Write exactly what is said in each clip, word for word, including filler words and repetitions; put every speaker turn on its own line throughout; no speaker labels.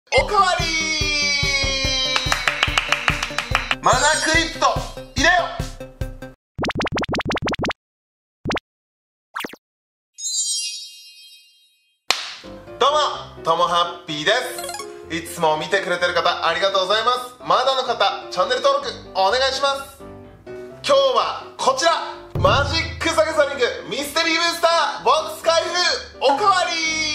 おかわりマナクリプト入れよ。どうもともハッピーです。いつも見てくれてる方ありがとうございます。まだの方チャンネル登録お願いします。今日はこちらマジックザギャザリングミステリーブースターボックス開封おかわり。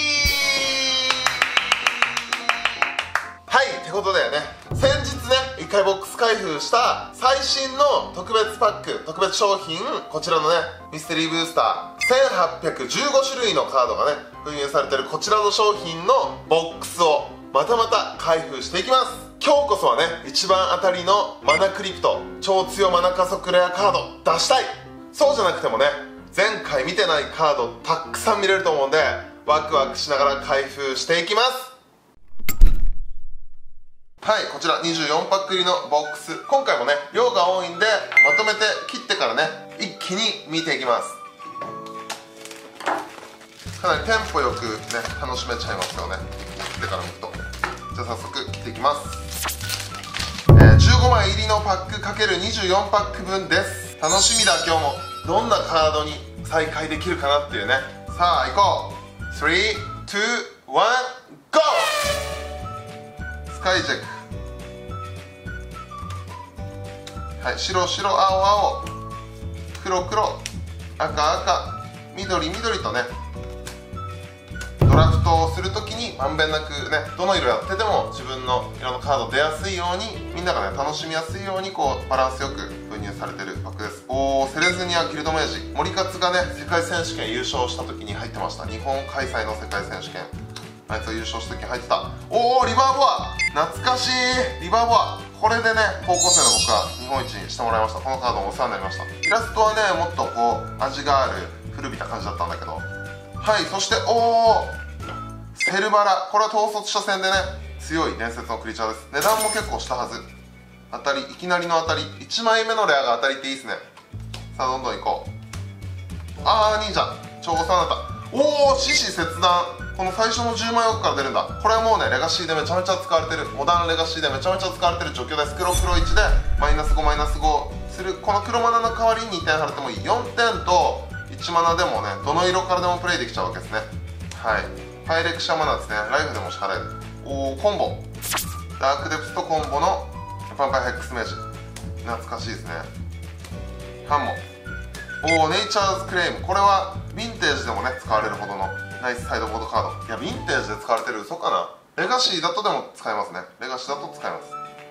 はいってことでね、先日ねいっかいボックス開封した最新の特別パック特別商品、こちらのねミステリーブースターせんはっぴゃくじゅうごしゅるいのカードがね封入されてるこちらの商品のボックスをまたまた開封していきます。今日こそはね一番当たりのマナクリプト超強マナ加速レアカード出したい。そうじゃなくてもね前回見てないカードたくさん見れると思うんでワクワクしながら開封していきます。はい、こちらにじゅうよんパック入りのボックス、今回もね量が多いんでまとめて切ってからね一気に見ていきます。かなりテンポよくね楽しめちゃいますよね、切ってから剥くと。じゃあ早速切っていきます。えー、じゅうごまい入りのパック ×にじゅうよん パック分です。楽しみだ。今日もどんなカードに再開できるかなっていうね。さあ行こう。スリー、ツー、ワン、ゴー。スカイジェック、はい、白白青青黒黒赤赤緑緑とねドラフトをするときにまんべんなくねどの色やってても自分の色のカード出やすいように、みんながね楽しみやすいようにこうバランスよく封入されてるパックです。おお、セレズニアギルド明治、森勝がね世界選手権優勝した時に入ってました。日本開催の世界選手権あいつが優勝した時に入ってた。おお、リバーボア懐かしい。リバーボアこれでね高校生の僕は日本一にしてもらいました。このカードもお世話になりました。イラストはねもっとこう味がある古びた感じだったんだけど、はい。そしておお、セルバラ、これは統率者戦でね強い伝説のクリーチャーです。値段も結構したはず。当たり、いきなりの当たり、いちまいめのレアが当たりっていいですね。さあどんどんいこう。あー忍者超お世話になった。おお、獅子切断、この最初のじゅうまいおくから出るんだ。これはもうねレガシーでめちゃめちゃ使われてる、モダンレガシーでめちゃめちゃ使われてる除去です。黒黒いちでマイナスごマイナスごする、この黒マナの代わりににてん貼れてもいい。よんてんといちマナでもねどの色からでもプレイできちゃうわけですね。はい、パイレクシャマナですね。ライフでも支払える。おお、コンボダークデプスとコンボのヴァンパイアヘックスメージ、懐かしいですね。ハンモ、おお、ネイチャーズクレイム、これはヴィンテージでもね使われるほどのナイスサイドボードカード。いやヴィンテージで使われてる、嘘かな。レガシーだとでも使えますね。レガシーだと使えます。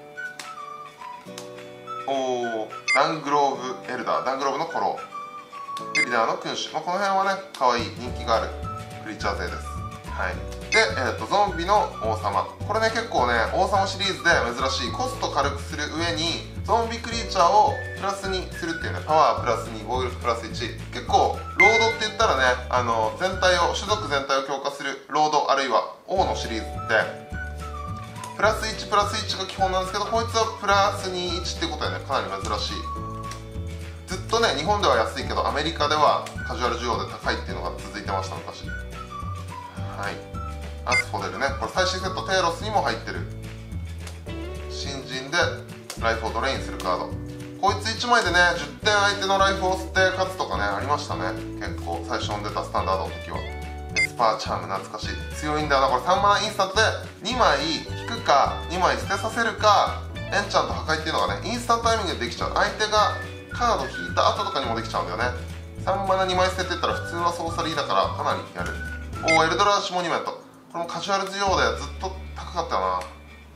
おお、ダングローブエルダー、ダングローブのコロー、リーダーの君主、まあ、この辺はね可愛い人気があるクリーチャー勢です。はい。で、えー、とゾンビの王様、これね結構ね王様シリーズで珍しい、コスト軽くする上にゾンビクリーチャーをプラスにするっていうね、パワープラスに防御力プラスいち、結構ロードって言ったらねあの全体を種族全体を強化するロードあるいは王のシリーズってプラスいちプラスいちが基本なんですけど、こいつはプラスに、いちっていうことはねかなり珍しい。ずっとね日本では安いけどアメリカではカジュアル需要で高いっていうのが続いてました昔。はい、アスフォデルね、これ最新セットテイロスにも入ってる新人でライフをドレインするカード。こいついちまいでねじゅってん相手のライフを吸って勝つとかねありましたね。結構最初に出たスタンダードの時は。エスパーチャーム懐かしい、強いんだよなこれ。さんマナインスタントでにまい引くかにまい捨てさせるかエンチャント破壊っていうのがねインスタントタイミングでできちゃう。相手がカード引いた後とかにもできちゃうんだよね。さんマナにまい捨てって言ったら普通はソーサリーだからかなりやる。おお、エルドラッシュモニュメント、これもカジュアル需要でずっと高かったよな。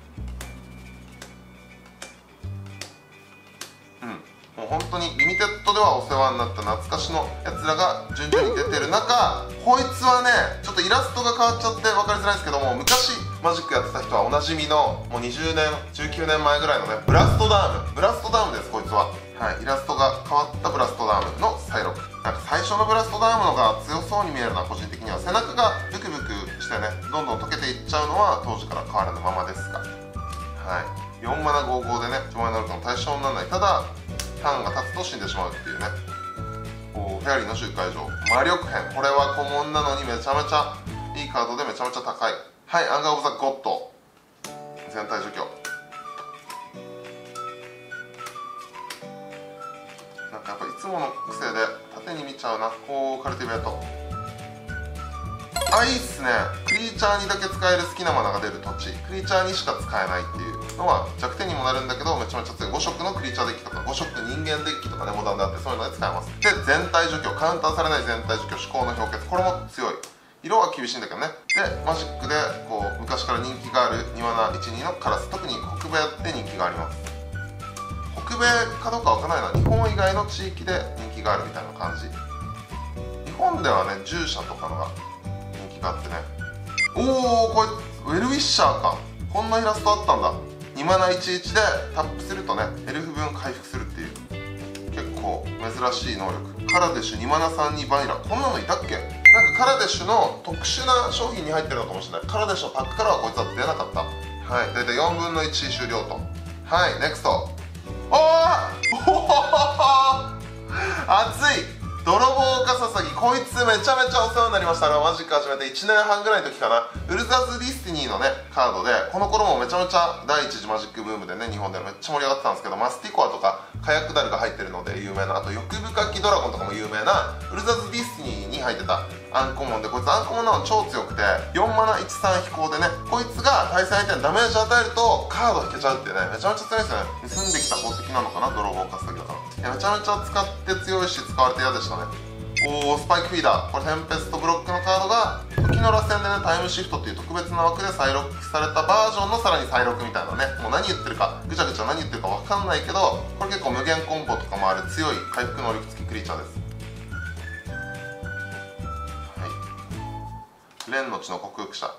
うん、もう本当にリミテッドではお世話になった懐かしのやつらが順々に出てる中、こいつはねちょっとイラストが変わっちゃって分かりづらいんですけども、昔マジックやってた人はおなじみのもうにじゅうねんじゅうきゅうねんまえぐらいのねブラストダーム、ブラストダームですこいつは。はい、イラストが変わったブラストダームのサイロク、なんか最初のブラストダームのが強そうに見えるな個人的には。背中がブクブクしてねどんどん溶けていっちゃうのは当時から変わらぬままですが、はい、よんマナごごでねいちまい能力の対象にならない。ただターンが経つと死んでしまうっていうね。こうフェアリーの集会場魔力編、これは古文なのにめちゃめちゃいいカードでめちゃめちゃ高い。はい、アンガー・オブ・ザ・ゴッド、 ベート。あ、いいっすね。クリーチャーにだけ使える好きなマナが出る土地、クリーチャーにしか使えないっていうのは弱点にもなるんだけど、めちゃめちゃ強い。ご色のクリーチャーデッキとかご色人間デッキとかね、モダンであって、そういうので使えます。で、全体除去、カウンターされない全体除去、思考の氷結、これも強い。色は厳しいんだけどね。で、マジックでこう昔から人気があるにマナいちにのカラス、特に北米で人気があります。北米かどうかわからないな、日本以外の地域で人気があるみたいな感じ。日本ではね、従者とかのが人気があってね。おお、これウェルウィッシャーか。こんなイラストあったんだ。にマナいちいちでタップするとね、エルフ分回復するっていう結構珍しい能力。カラデシュにマナさんにバニラ、こんなのいたっけ。なんかカラデシュの特殊な商品に入ってるのかもしれない。カラデシュのパックからはこいつは出なかった。はい、大体よんぶんのいち終了と。はい、ネクスト。おーおお熱い。泥棒カササギ、こいつめちゃめちゃお世話になりました。あれはマジック始めていちねんはんぐらいの時かな。ウルザズ・ディスティニーのねカードで、この頃もめちゃめちゃ第一次マジックブームでね、日本でめっちゃ盛り上がってたんですけど、マスティコアとかカヤックダルが入ってるので有名な、あと欲深きドラゴンとかも有名なウルザズ・ディスティニーに入ってたアンコモンで、こいつアンコモンなの超強くてよんマナいちさん飛行でね、こいつが対戦相手にダメージ与えるとカード引けちゃうっていうね、めちゃめちゃ強いですよね。盗んできた宝石なのかな、泥棒カササギだから。いや、めちゃめちゃ使って強いし、使われて嫌でしたね。おー、スパイクフィーダー、これテンペストブロックのカードが時の螺旋でね、タイムシフトっていう特別な枠で再ロックされたバージョンのさらに再ロックみたいなね、もう何言ってるかぐちゃぐちゃ何言ってるか分かんないけど、これ結構無限コンボとかもある強い回復能力付きクリーチャーです。はい、レンの血の克服者、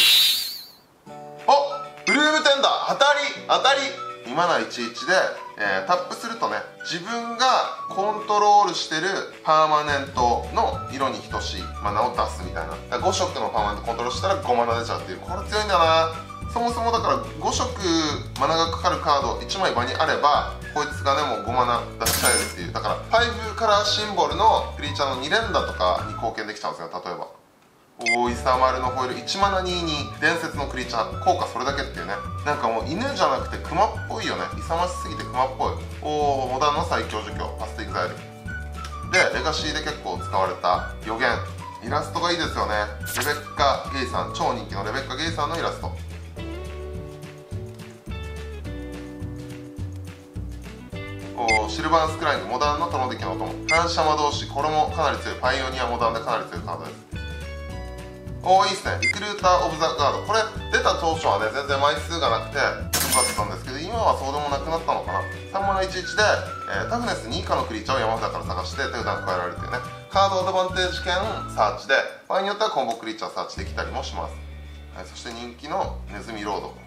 お、ブルームテンダー、当たり当たり。にマナいちいちで、えー、タップするとね、自分がコントロールしてるパーマネントの色に等しいマナを出すみたいな。ご色のパーマネントコントロールしたらごマナ出ちゃうっていう、これ強いんだよな。そもそもだからご色マナがかかるカードいちまい場にあれば、こいつがねもうごマナ出しちゃえるっていう。だからごカラーシンボルのクリーチャーのに連打とかに貢献できちゃうんですよ。例えばおー、イサマルのホイールいちマナにに伝説のクリーチャー、効果それだけっていうね。なんかもう犬じゃなくてクマっぽいよね。勇ましすぎてクマっぽい。おー、モダンの最強除去パスティグザイルで、レガシーで結構使われた予言、イラストがいいですよね。レベッカ・ゲイさん、超人気のレベッカ・ゲイさんのイラスト。おー、シルバースクライング、モダンのトロデキのお供、反射魔導士、これもかなり強い。パイオニアモダンでかなり強いカードです。おー、いいっすね。リクルーター・オブ・ザ・ガード、これ出た当初はね全然枚数がなくてよかったんですけど、今はそうでもなくなったのかな。さんマナいちいちで、えー、タフネスに以下のクリーチャーを山札から探して手札に加えられるというね、カードアドバンテージ兼サーチで、場合によってはコンボクリーチャーサーチできたりもします。はい、そして人気のネズミロード、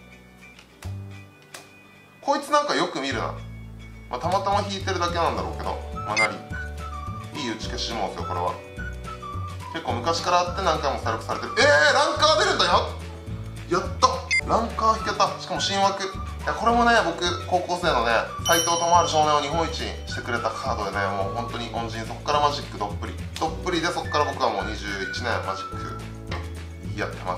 こいつなんかよく見るな。まあ、たまたま引いてるだけなんだろうけど、マナリックいい打ち消しもんですよ。これは結構昔からあって何回も再録されてる。えー、ランカー出るんだよ。やった、ランカー引けた。しかも新枠。いや、これもね、僕高校生のね斎藤智春少年を日本一にしてくれたカードでね、もう本当に恩人。そこからマジックどっぷりどっぷりで、そこから僕はもうにじゅういちねんマジックやってます。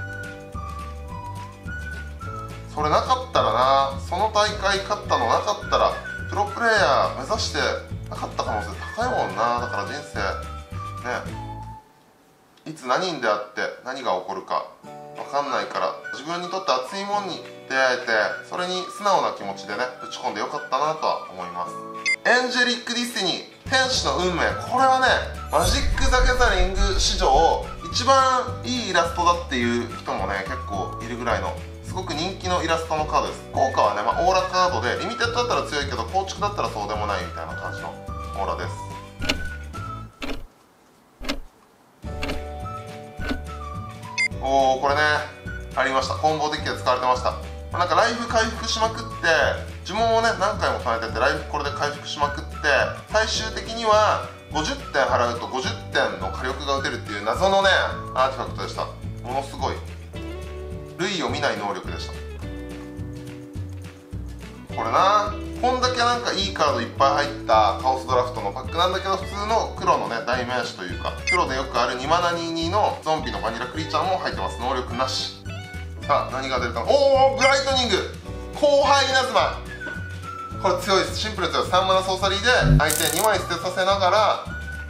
それなかったらな、その大会勝ったのなかったらプロプレイヤー目指してなかった可能性高いもんな。だから人生ね、いつ何に出会って何が起こるか分かんないから、自分にとって熱いもんに出会えて、それに素直な気持ちでね打ち込んでよかったなとは思います。エンジェリック・ディスティニー、天使の運命、これはねマジック・ザ・ギャザリング史上一番いいイラストだっていう人もね結構いるぐらいのすごく人気のイラストのカードです。効果はね、まあ、オーラカードでリミテッドだったら強いけど構築だったらそうでもないみたいな感じのオーラです。おー、これねありました。コンボデッキで使われてました。まあ、なんかライフ回復しまくって呪文をね何回も貯めてて、ライフこれで回復しまくって、最終的にはごじゅってん払うとごじゅってんの火力が打てるっていう謎のねアーティファクトでした。ものすごい類を見ない能力でした。これな、こんだけなんかいいカードいっぱい入ったカオスドラフトのパックなんだけど、普通の黒のね代名詞というか黒でよくあるにマナにじゅうにのゾンビのバニラクリーチャーも入ってます。能力なし。さあ何が出るかな。おお、ブライトニング後輩稲妻、これ強いです。シンプルに強い。さんマナソーサリーで相手にまい捨てさせながら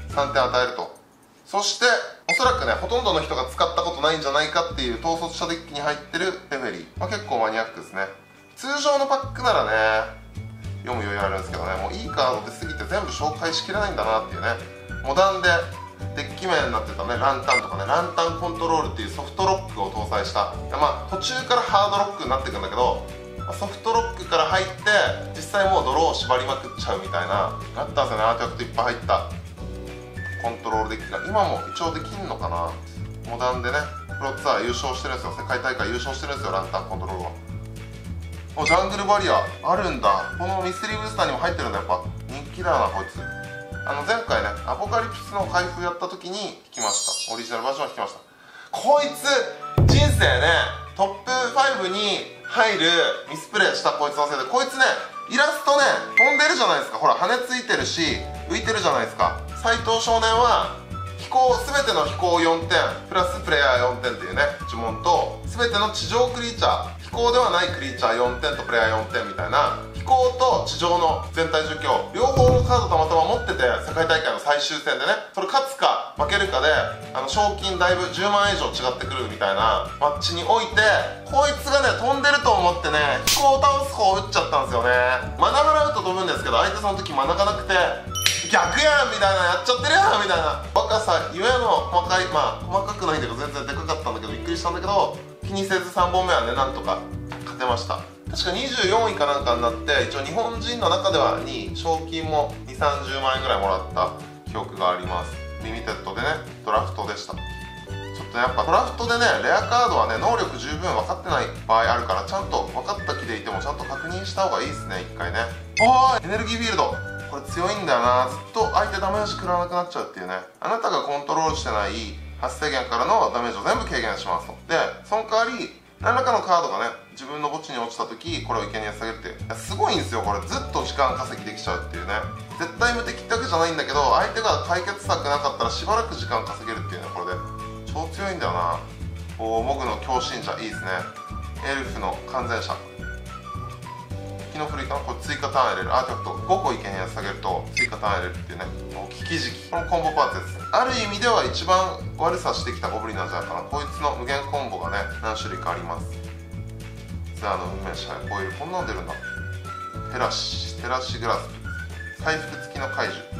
さんてん与えると。そしておそらくねほとんどの人が使ったことないんじゃないかっていう統率者デッキに入ってるテフェリー、まあ、結構マニアックですね。通常のパックならね読む余裕あるんですけどね、もういいカード出すぎて全部紹介しきれないんだなっていうね。モダンでデッキ名になってたねランタンとかね、ランタンコントロールっていうソフトロックを搭載した、まあ途中からハードロックになっていくんだけど、ソフトロックから入って実際もう泥を縛りまくっちゃうみたいなあったんですよね。アーティファクトいっぱい入ったコントロールデッキが今も一応できんのかな。モダンでねプロツアー優勝してるんですよ、世界大会優勝してるんですよ、ランタンコントロールは。おジャングルバリアあるんだ。このミステリーブースターにも入ってるんだ。やっぱ人気だなこいつ。あの前回ねアポカリプスの開封やった時に引きました。オリジナルバージョンは引きました。こいつ人生ねトップファイブに入るミスプレーしたこいつのせいで、こいつねイラストね飛んでるじゃないですか。ほら羽ついてるし浮いてるじゃないですか。斉藤少年は飛行全ての飛行よんてんプラスプレイヤーよんてんっていうね呪文と、全ての地上クリーチャー飛行ではないクリーチャーよんてんとプレイヤーよんてんみたいな、飛行と地上の全体除去両方のカードたまたま持ってて、世界大会の最終戦でねそれ勝つか負けるかであの賞金だいぶじゅうまんえん以上違ってくるみたいなマッチにおいて、こいつがね飛んでると思ってね飛行を倒す方を打っちゃったんですよね。マナがらうと飛ぶんですけど、相手その時マナがなくて逆やんみたいな、やっちゃってるやんみたいな、若さゆえの細かい、まあ細かくないんだけど全然でかかったんだけどびっくりしたんだけど、気にせずさんぼんめはねなんとか勝てました。確かにじゅうよんいかなんかになって、一応日本人の中ではにい、賞金もにじゅう、さんじゅうまんえんぐらいもらった記憶があります。リミテッドでねドラフトでした。ちょっとやっぱドラフトでねレアカードはね能力十分分かってない場合あるから、ちゃんと分かった気でいてもちゃんと確認した方がいいですね一回ね。おーエネルギーフィールドこれ強いんだよな。ずっと相手ダメージ食らわなくなっちゃうっていうね。あなたがコントロールしてない発生源からのダメージを全部軽減しますと。でその代わり何らかのカードがね自分の墓地に落ちた時これを生贄に下げるっていう、いやすごいんですよこれ。ずっと時間稼ぎできちゃうっていうね。絶対無敵ってわけじゃないんだけど、相手が解決策なかったらしばらく時間稼げるっていうね。これで超強いんだよな。おモグの強信者いいですね。エルフの完全者気の古いかな。これ追加ターン入れるアーティファクトごこ生贄に下げると追加ターン入れるっていうね。もう危機時期このコンボパーツです。ある意味では一番悪さしてきたゴブリンなんじゃないかな。こいつの無限コンボがね何種類かあります。ツアーの運命者こういうこんなん出るんだ。テラシテラシグラス回復付きの怪獣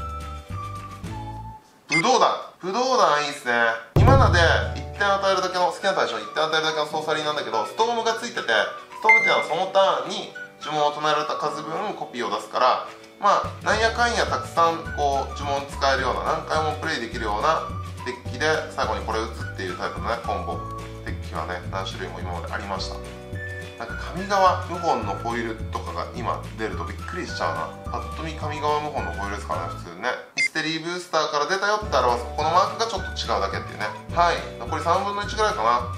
ブドウ弾ブドウ弾いいですね。今のでいってん与えるだけの好きな対象にいってん与えるだけのソーサリーなんだけど、ストームがついてて、ストームっていうのはそのターンに呪文を唱えられた数分コピーを出すから、まあなんやかんやたくさんこう呪文使えるような何回もプレイできるようなデッキで最後にこれ打つっていうタイプのねコンボデッキはね何種類も今までありました。なんか上側無本のホイールとかが今出るとびっくりしちゃうな。パッと見上側無本のホイールですからね普通ね。ミステリーブースターから出たよって表すこのマークがちょっと違うだけっていうね。はい残りさんぶんのいちぐらいかな。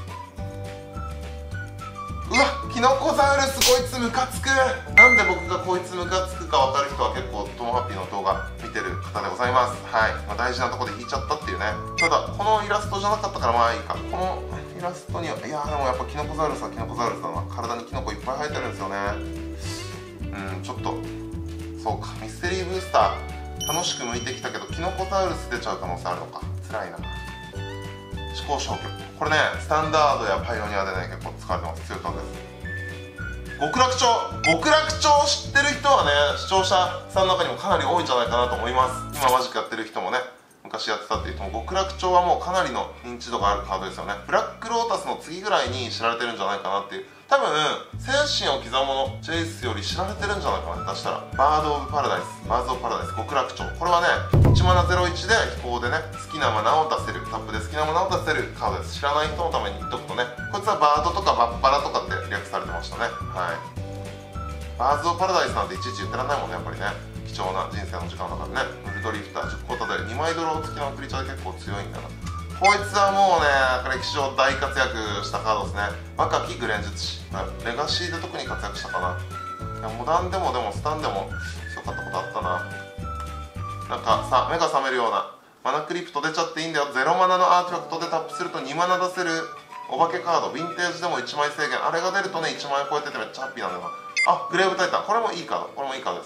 うわキノコザウルスこいつムカつく。なんで僕がこいつムカつくか分かる人は結構トモハッピーの動画見てる方でございます。はい、まあ、大事なところで引いちゃったっていうね。ただこのイラストじゃなかったからまあいいか。このイラストにはいやーでもやっぱキノコザウルスはキノコザウルスだな。体にキノコいっぱい生えてるんですよね。うんちょっとそうかミステリーブースター楽しく向いてきたけどキノコザウルス出ちゃう可能性あるのか。辛いな。思考消去これねスタンダードやパイオニアでね結構使われてます。強いカードです。極楽鳥極楽鳥知ってる人はね視聴者さんの中にもかなり多いんじゃないかなと思います。今マジックやってる人もね昔やってたっていう人も極楽鳥はもうかなりの認知度があるカードですよね。ブラックロータスの次ぐらいに知られてるんじゃないかなっていう。多分精神を刻むものチェイスより知られてるんじゃないかな下手したら。バード・オブ・パラダイスバーズ・オブ・パラダイス極楽鳥これはねいちマナゼロいちで飛行でね好きなマナを出せるタップで好きなマナを出せるカードです。知らない人のために言っとくとねこいつはバードとかバッパラとかって略されてましたね。はいバーズ・オブ・パラダイスなんていちいち言ってらんないもんねやっぱりね。貴重な人生の時間だからね。ムルドリフターじゅっこたでにまいドロー付きのクリーチャーで結構強いんだな。こいつはもうね歴史上大活躍したカードですね。若きグレン術師レガシーで特に活躍したかな。いやモダンでもでもスタンでも強かったことあったな。なんかさ目が覚めるようなマナクリプト出ちゃっていいんだよ。ゼロマナのアーティファクトでタップするとにマナ出せるお化けカードヴィンテージでもいちまい制限あれが出るとねいちまんえん超えててめっちゃハッピーなんだよな。あグレーブタイタンこれもいいカードこれもいいカードです。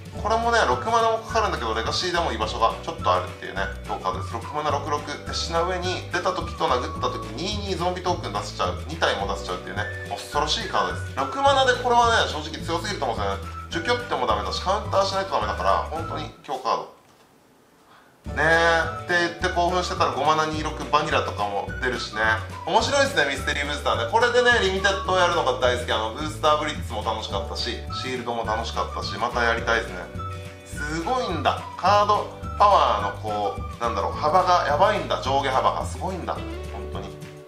これもねろくマナもかかるんだけどレガシーでも居場所がちょっとあるっていうね強カードです。ろくマナろくろくで死な上に出た時と殴った時ににゾンビトークン出せちゃう、に体も出せちゃうっていうね恐ろしいカードです。ろくマナでこれはね正直強すぎると思うんですよね。除去ってもダメだしカウンターしないとダメだから本当に強カードねえって言って興奮してたらごマナにじゅうろくバニラとかも出るしね面白いですね。ミステリーブースターねこれでねリミテッドをやるのが大好き。あのブースターブリッツも楽しかったしシールドも楽しかったしまたやりたいですね。すごいんだカードパワーのこうなんだろう幅がやばいんだ。上下幅がすごいんだ本当に。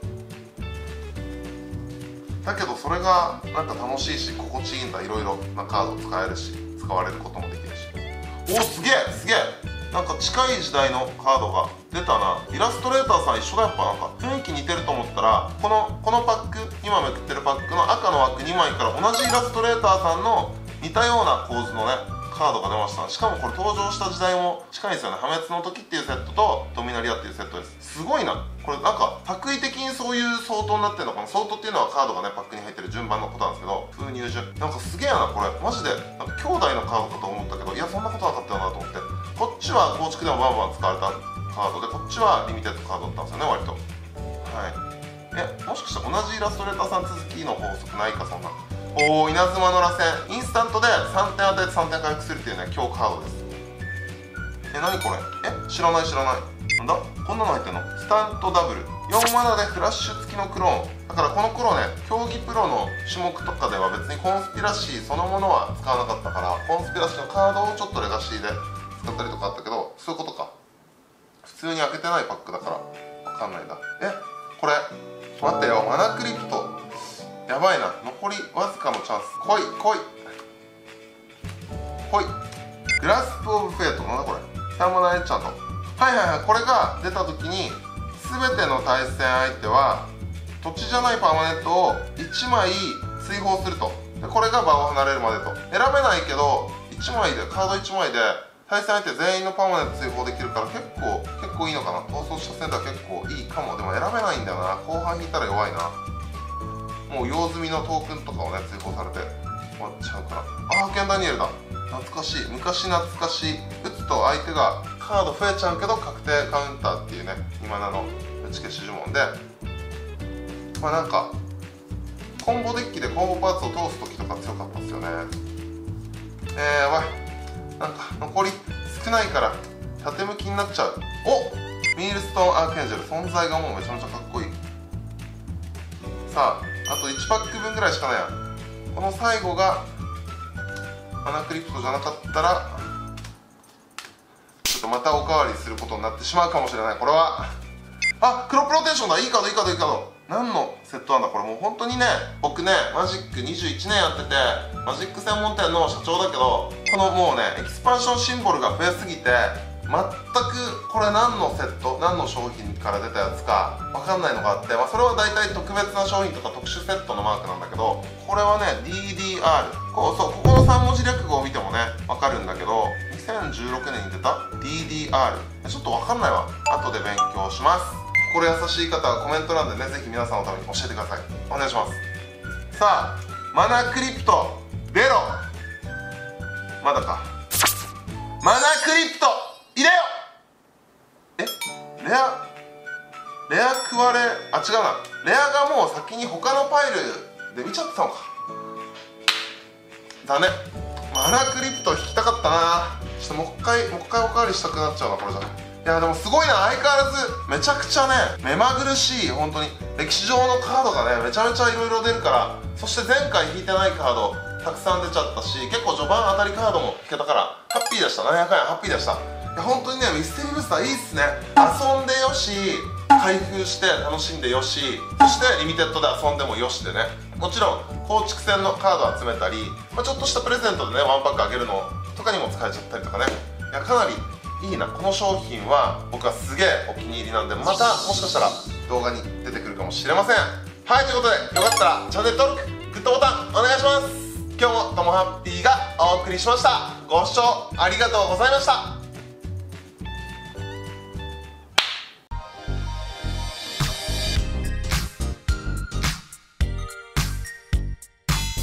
だけどそれがなんか楽しいし心地いいんだ。いろいろなカード使えるし使われることもできるし。おおすげえすげえなんか近い時代のカードが出たな。イラストレーターさん一緒だ。やっぱなんか雰囲気似てると思ったらこのこのパック今めくってるパックの赤の枠にまいから同じイラストレーターさんの似たような構図のねカードが出ました。しかもこれ登場した時代も近いんですよね。破滅の時っていうセットとドミナリアっていうセットです。すごいなこれ。なんか作為的にそういう相当になってるのかな。相当っていうのはカードがねパックに入ってる順番のことなんですけど封入順なんかすげえなこれマジで。なんか兄弟のカードかと思ったけどいやそんなことなかったよなと思って。こっちは構築でもバンバン使われたカードでこっちはリミテッドカードだったんですよね割と。はいえもしかしたら同じイラストレーターさん続きの法則ないかそんな。おお稲妻の螺旋インスタントでさんてん与えてさんてん回復するっていうね強カードです。え何これえ知らない知らないなんだこんなの入ってんの。スタントダブルよんマナでフラッシュ付きのクローンだからこの頃ね競技プロの種目とかでは別にコンスピラシーそのものは使わなかったからコンスピラシーのカードをちょっとレガシーで使ったりとかあったけどそういうことか。普通に開けてないパックだから分かんないんだ。えこれ待ってよマナクリプトやばいな。残りわずかのチャンス。来い来い来いグラスプオブフェイトなんだこれ。さんマナエンチャントはいはいはいこれが出た時に全ての対戦相手は土地じゃないパーマネントをいちまい追放すると。でこれが場を離れるまでと。選べないけどいちまいでカードいちまいで対戦相手全員のパーマネント追放できるから結構結構いいのかな。逃走したセンター結構いいかも。でも選べないんだよな後半引いたら弱いな。もう用済みのトークンとかをね追放されて終わっちゃうから。あーハケンダニエルだ懐かしい昔懐かしい。打つと相手がカード増えちゃうけど確定カウンターっていうねにマナの打ち消し呪文でまあなんかコンボデッキでコンボパーツを通す時とか強かったですよね。えーやばいなんか残り少ないから縦向きになっちゃう。おミールストーンアークエンジェル存在がもうめちゃめちゃかっこいい。さああといちパック分ぐらいしかないや。この最後がマナクリプトじゃなかったらちょっとまたおかわりすることになってしまうかもしれない。これはあ黒プロテンションだ。いいカードいいカードいいカード。何のセットなんだこれ。もう本当にね僕ねマジックにじゅういちねんやっててマジック専門店の社長だけどこのもうねエキスパンションシンボルが増えすぎて全くこれ何のセット何の商品から出たやつか分かんないのがあって、まあ、それは大体特別な商品とか特殊セットのマークなんだけどこれはね ディーディーアール こうそうここのさん文字略語を見てもね分かるんだけどにせんじゅうろくねんに出た ディーディーアール ちょっと分かんないわ。後で勉強します。心優しい方はコメント欄でねぜひ皆さんのために教えてください。お願いします。さあマナクリプト出ろ。まだか。マナクリプト入れよ。えレアレア食われあ違うなレアがもう先に他のパイルで見ちゃってたのか。だねマナクリプト引きたかったな。ちょっともう一回もう一回おかわりしたくなっちゃうなこれじゃね。いやでもすごいな相変わらずめちゃくちゃね目まぐるしい本当に歴史上のカードがねめちゃめちゃいろいろ出るから。そして前回引いてないカードたくさん出ちゃったし結構序盤当たりカードも引けたからハッピーでした。なんやかんやハッピーでした。いや本当にねミステリーブースターいいっすね。遊んでよし開封して楽しんでよしそしてリミテッドで遊んでもよしでねもちろん構築戦のカード集めたり、まあ、ちょっとしたプレゼントでねワンパックあげるのとかにも使えちゃったりとかね。いやかなりいいなこの商品は僕はすげえお気に入りなんでまたもしかしたら動画に出てくるかもしれません。はいということでよかったらチャンネル登録グッドボタンお願いします。今日もともハッピーがお送りしました。ご視聴ありがとうございました。